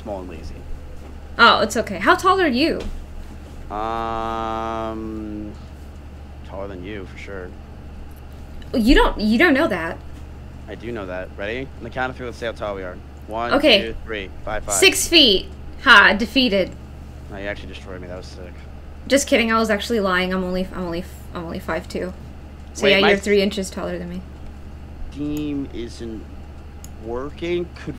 small and lazy. Oh, it's okay. How tall are you? Taller than you for sure. You don't know that. I do know that. Ready? On the count of three, let's see how tall we are. 1, Okay. 2, 3, 5, 5. 6 feet. Ha, defeated. No, you actually destroyed me. That was sick. Just kidding. I was actually lying. I'm only 5'2". So Wait, yeah, my you're 3 inches taller than me. Steam isn't working. Could